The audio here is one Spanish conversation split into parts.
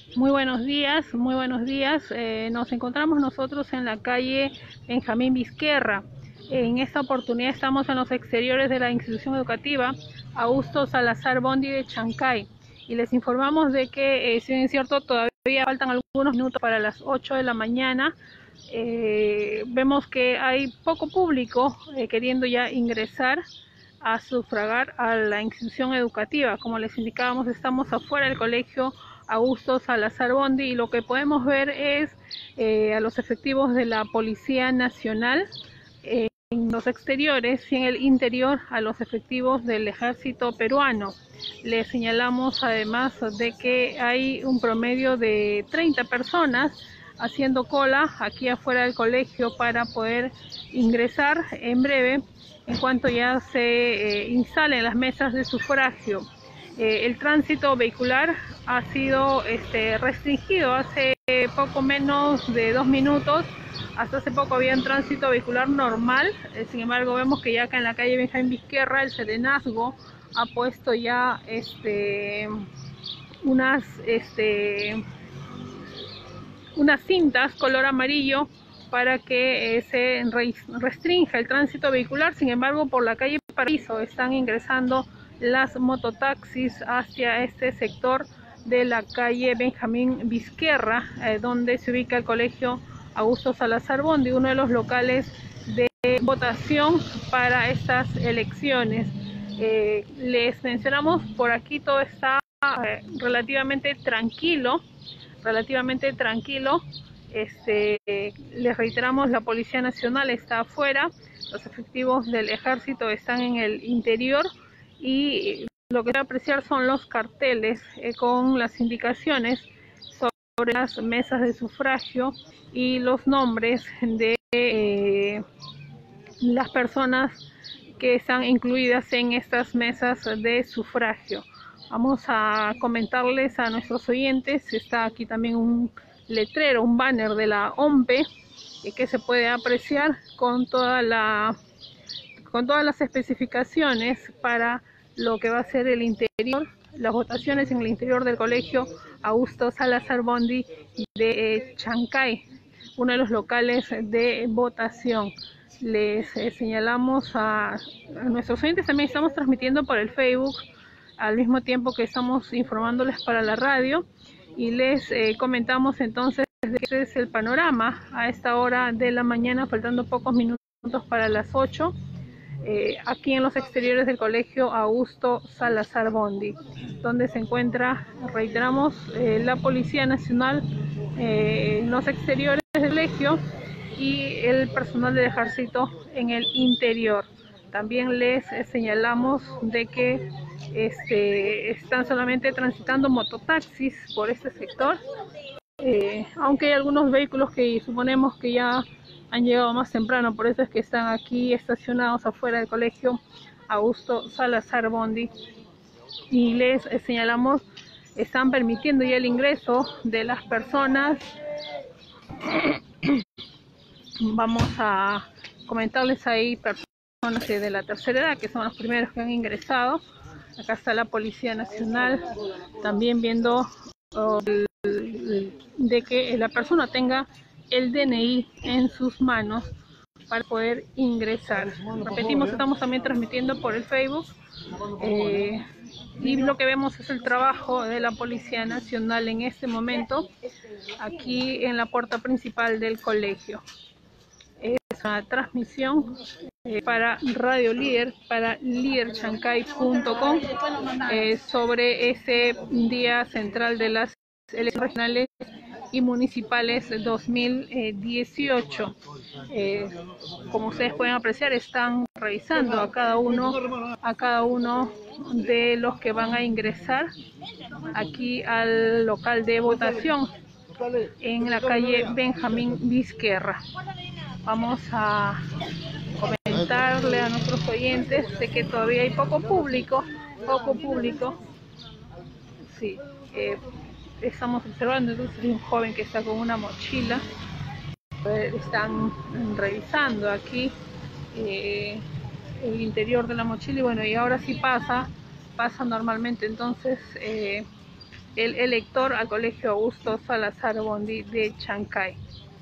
Muy buenos días, muy buenos días. Nos encontramos nosotros en la calle Benjamín Vizquerra. En esta oportunidad estamos en los exteriores de la institución educativa Augusto Salazar Bondy de Chancay y les informamos de que, si bien es cierto, todavía faltan algunos minutos para las 8 de la mañana. Vemos que hay poco público queriendo ya ingresar a sufragar a la institución educativa. Como les indicábamos, estamos afuera del colegio Augusto Salazar Bondy y lo que podemos ver es a los efectivos de la Policía Nacional en los exteriores y en el interior a los efectivos del ejército peruano. Les señalamos además de que hay un promedio de 30 personas haciendo cola aquí afuera del colegio para poder ingresar en breve en cuanto ya se instalen las mesas de sufragio. El tránsito vehicular ha sido restringido hace poco menos de 2 minutos. Hasta hace poco había un tránsito vehicular normal, sin embargo vemos que ya acá en la calle Benjamín Vizquerra el Serenazgo ha puesto ya unas cintas color amarillo para que se restrinja el tránsito vehicular. Sin embargo, por la calle Paraíso están ingresando las mototaxis hacia este sector de la calle Benjamín Vizquerra, donde se ubica el colegio Augusto Salazar Bondy, uno de los locales de votación para estas elecciones. Les mencionamos, por aquí todo está relativamente tranquilo. Les reiteramos, la Policía Nacional está afuera, los efectivos del ejército están en el interior y lo que se va a apreciar son los carteles con las indicaciones sobre las mesas de sufragio y los nombres de las personas que están incluidas en estas mesas de sufragio. Vamos a comentarles a nuestros oyentes, está aquí también un letrero, un banner de la OMPE que se puede apreciar con todas las especificaciones para lo que va a ser el interior, las votaciones en el interior del colegio Augusto Salazar Bondy de Chancay, uno de los locales de votación. Les señalamos a nuestros oyentes, también estamos transmitiendo por el Facebook al mismo tiempo que estamos informándoles para la radio, y les comentamos entonces que este es el panorama a esta hora de la mañana, faltando pocos minutos para las 8, aquí en los exteriores del colegio Augusto Salazar Bondy, donde se encuentra, reiteramos, la Policía Nacional en los exteriores del colegio y el personal del ejército en el interior. También les señalamos de que están solamente transitando mototaxis por este sector, aunque hay algunos vehículos que suponemos que ya han llegado más temprano, por eso es que están aquí estacionados afuera del colegio Augusto Salazar Bondy. Y les señalamos, están permitiendo ya el ingreso de las personas. Vamos a comentarles ahí personas de la tercera edad, que son los primeros que han ingresado. Acá está la Policía Nacional, también viendo de que la persona tenga el DNI en sus manos para poder ingresar. Repetimos, estamos también transmitiendo por el Facebook y lo que vemos es el trabajo de la Policía Nacional en este momento aquí en la puerta principal del colegio. Es una transmisión para Radio Líder, para liderchancay.com, sobre ese día central de las elecciones regionales y municipales 2018. Como ustedes pueden apreciar, están revisando a cada uno de los que van a ingresar aquí al local de votación en la calle Benjamín Vizquerra. Vamos a comentarle a nuestros oyentes de que todavía hay poco público. Sí, estamos observando, entonces hay un joven que está con una mochila. Están revisando aquí el interior de la mochila y bueno, y ahora sí pasa normalmente. Entonces el elector al Colegio Augusto Salazar Bondy de Chancay.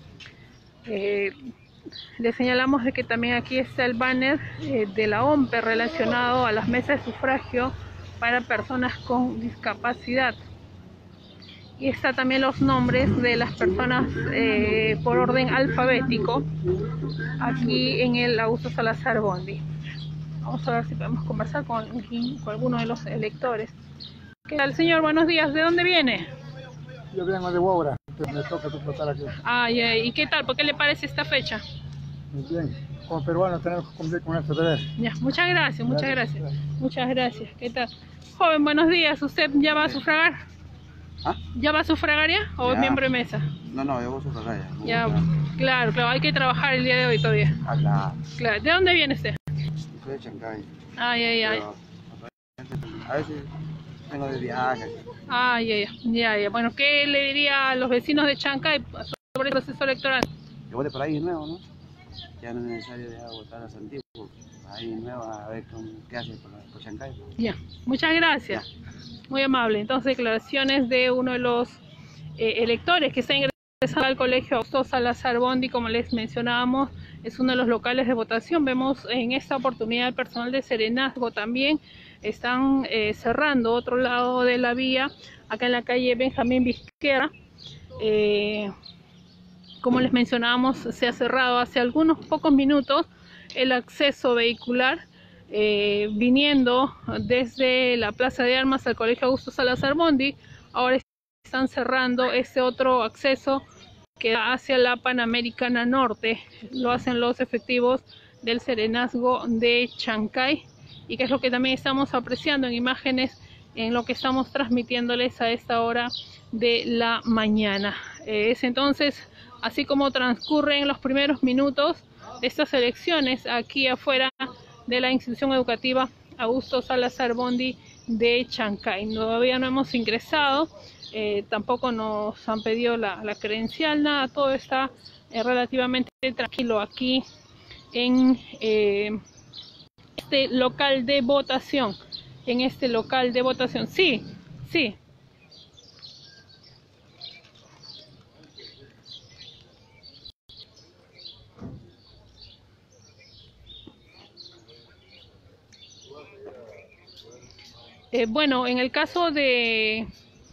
Le señalamos de que también aquí está el banner de la OMPE relacionado a las mesas de sufragio para personas con discapacidad. Y está también los nombres de las personas por orden alfabético aquí en el Augusto Salazar Bondy. Vamos a ver si podemos conversar con alguno de los electores. ¿Qué tal, señor? Buenos días. ¿De dónde viene? Yo vengo de Huaura, me toca explotar aquí. ¿Y qué tal? ¿Por qué le parece esta fecha? Muy bien, como peruanos tenemos que cumplir con este deber. Ya, muchas gracias. Muchas gracias. ¿Qué tal? Joven, buenos días. ¿Usted ya va a sufragar? ¿Ah? ¿Ya va a sufragar ya? ¿O es miembro de mesa? No, yo voy a sufragar ya. Claro, hay que trabajar el día de hoy todavía. Claro. ¿De dónde viene usted? Soy de Chancay. Pero, a veces vengo de viaje. Ya. Bueno, ¿qué le diría a los vecinos de Chancay sobre el proceso electoral? Que vote por ahí de nuevo, ¿no? Ya no es necesario dejar votar a los antiguos. Ahí de nuevo a ver qué hace por Chancay. Ya, muchas gracias. Muy amable. Entonces, declaraciones de uno de los electores que está ingresando al Colegio Augusto Salazar Bondy, como les mencionábamos, es uno de los locales de votación. Vemos en esta oportunidad el personal de Serenazgo también están cerrando otro lado de la vía, acá en la calle Benjamín Vizquerra. Como les mencionábamos, se ha cerrado hace algunos pocos minutos el acceso vehicular viniendo desde la Plaza de Armas al Colegio Augusto Salazar Bondy. Ahora están cerrando ese otro acceso que da hacia la Panamericana Norte. Lo hacen los efectivos del Serenazgo de Chancay, y que es lo que también estamos apreciando en imágenes en lo que estamos transmitiéndoles a esta hora de la mañana. Es entonces así como transcurren los primeros minutos de estas elecciones aquí afuera de la institución educativa Augusto Salazar Bondy de Chancay. Todavía no hemos ingresado, tampoco nos han pedido la credencial, nada, todo está relativamente tranquilo aquí en este local de votación. Sí. Bueno, en el caso de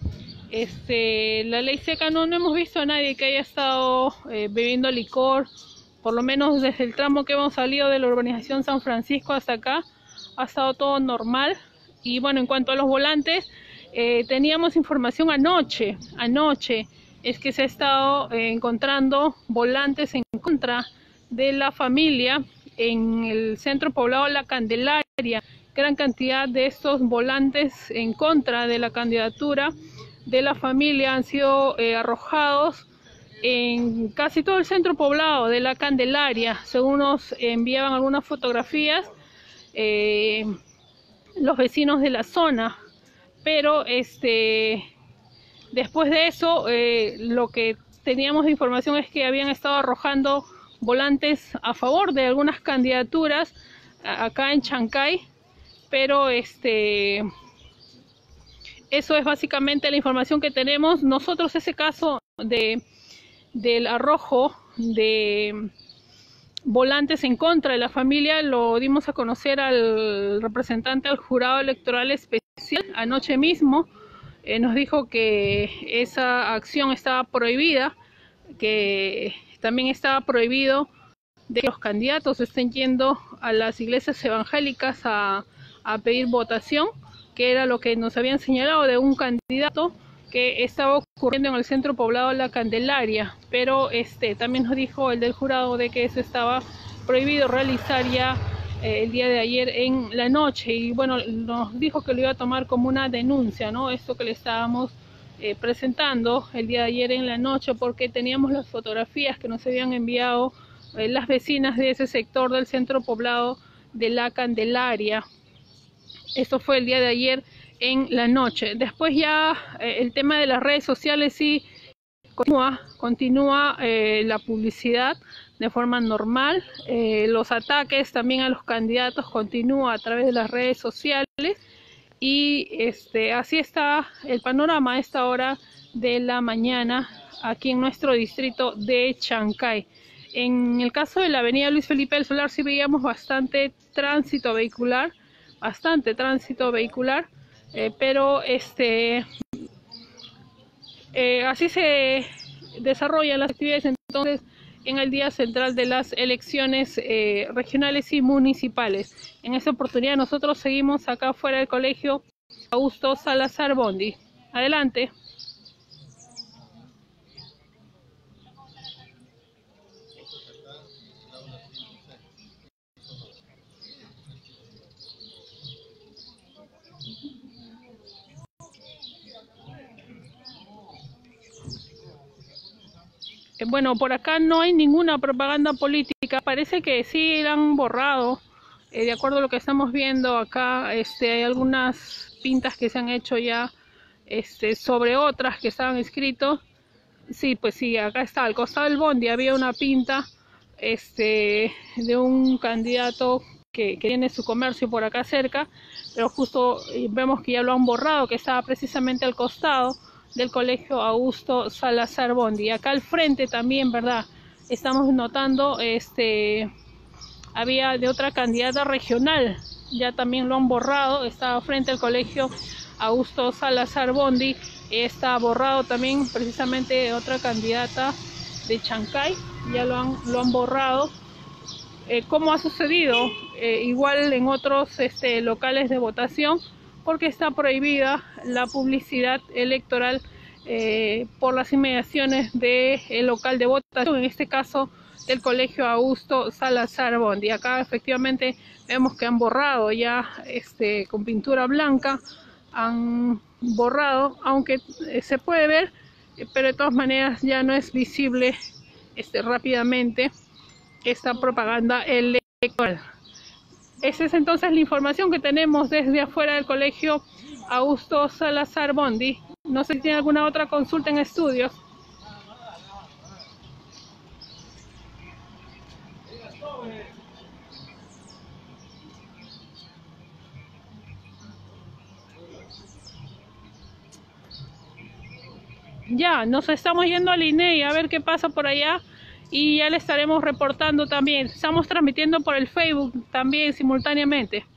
la ley seca no hemos visto a nadie que haya estado bebiendo licor, por lo menos desde el tramo que hemos salido de la urbanización San Francisco hasta acá, ha estado todo normal. Y bueno, en cuanto a los volantes, teníamos información anoche, es que se ha estado encontrando volantes en contra de la familia en el centro poblado La Candelaria. Gran cantidad de estos volantes en contra de la candidatura de la familia han sido arrojados en casi todo el centro poblado de La Candelaria. Según nos enviaban algunas fotografías los vecinos de la zona, pero después de eso lo que teníamos de información es que habían estado arrojando volantes a favor de algunas candidaturas acá en Chancay, pero eso es básicamente la información que tenemos nosotros. Ese caso del arrojo de volantes en contra de la familia lo dimos a conocer al representante del jurado electoral especial anoche mismo. Nos dijo que esa acción estaba prohibida, que también estaba prohibido de que los candidatos estén yendo a las iglesias evangélicas a pedir votación, que era lo que nos habían señalado de un candidato que estaba ocurriendo en el centro poblado La Candelaria, pero también nos dijo el del jurado de que eso estaba prohibido realizar ya el día de ayer en la noche. Y bueno, nos dijo que lo iba a tomar como una denuncia, ¿no? Esto que le estábamos presentando el día de ayer en la noche, porque teníamos las fotografías que nos habían enviado las vecinas de ese sector del centro poblado de La Candelaria. Esto fue el día de ayer en la noche. Después ya el tema de las redes sociales sí continúa la publicidad de forma normal. Los ataques también a los candidatos continúan a través de las redes sociales. Y así está el panorama a esta hora de la mañana aquí en nuestro distrito de Chancay. En el caso de la avenida Luis Felipe del Solar sí veíamos bastante tránsito vehicular, pero así se desarrollan las actividades entonces en el día central de las elecciones regionales y municipales. En esta oportunidad nosotros seguimos acá fuera del colegio Augusto Salazar Bondy. Adelante. Bueno, por acá no hay ninguna propaganda política, parece que sí la han borrado, de acuerdo a lo que estamos viendo acá, hay algunas pintas que se han hecho ya sobre otras que estaban escritos. Sí, pues sí, acá está, al costado del bondi había una pinta de un candidato que tiene su comercio por acá cerca, pero justo vemos que ya lo han borrado, que estaba precisamente al costado del colegio Augusto Salazar Bondy. Acá al frente también, ¿verdad? Estamos notando, había de otra candidata regional, ya también lo han borrado, estaba frente al colegio Augusto Salazar Bondy, está borrado también precisamente otra candidata de Chancay, ya lo han borrado. ¿Cómo ha sucedido? Igual en otros locales de votación, porque está prohibida la publicidad electoral por las inmediaciones del local de votación, en este caso del colegio Augusto Salazar Bondy. Acá efectivamente vemos que han borrado ya con pintura blanca, han borrado, aunque se puede ver, pero de todas maneras ya no es visible rápidamente esta propaganda electoral. Esa es entonces la información que tenemos desde afuera del colegio Augusto Salazar Bondy. No sé si tiene alguna otra consulta en estudios. Ya, nos estamos yendo al INEI a ver qué pasa por allá y ya le estaremos reportando también. Estamos transmitiendo por el Facebook también simultáneamente.